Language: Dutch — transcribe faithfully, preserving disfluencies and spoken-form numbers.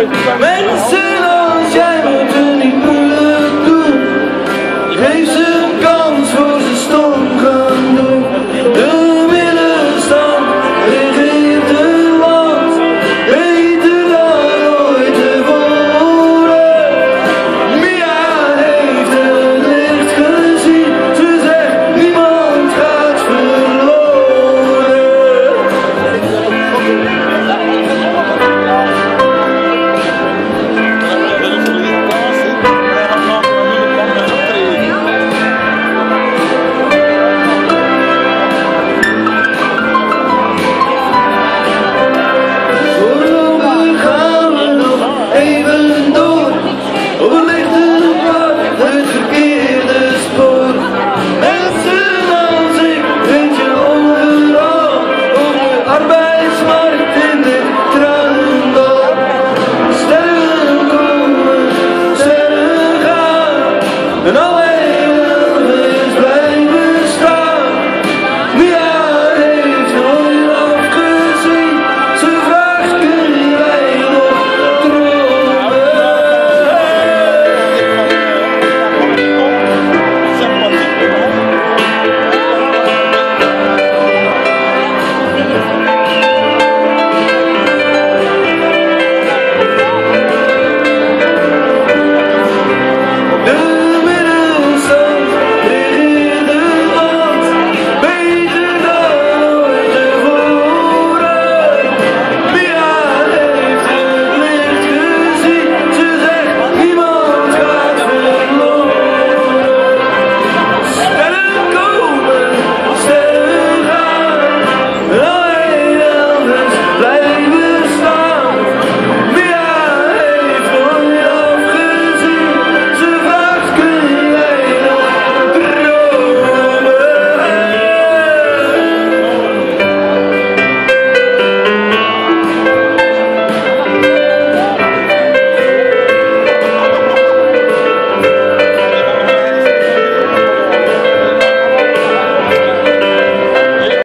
Mensen als jij moeten niet moeilijk doen. Geef ze een kans voor ze stom gaan doen. De middenstand regeert het land, beter dan ooit tevoren. Mia heeft het licht gezien, ze zegt niemand gaat verloren. And all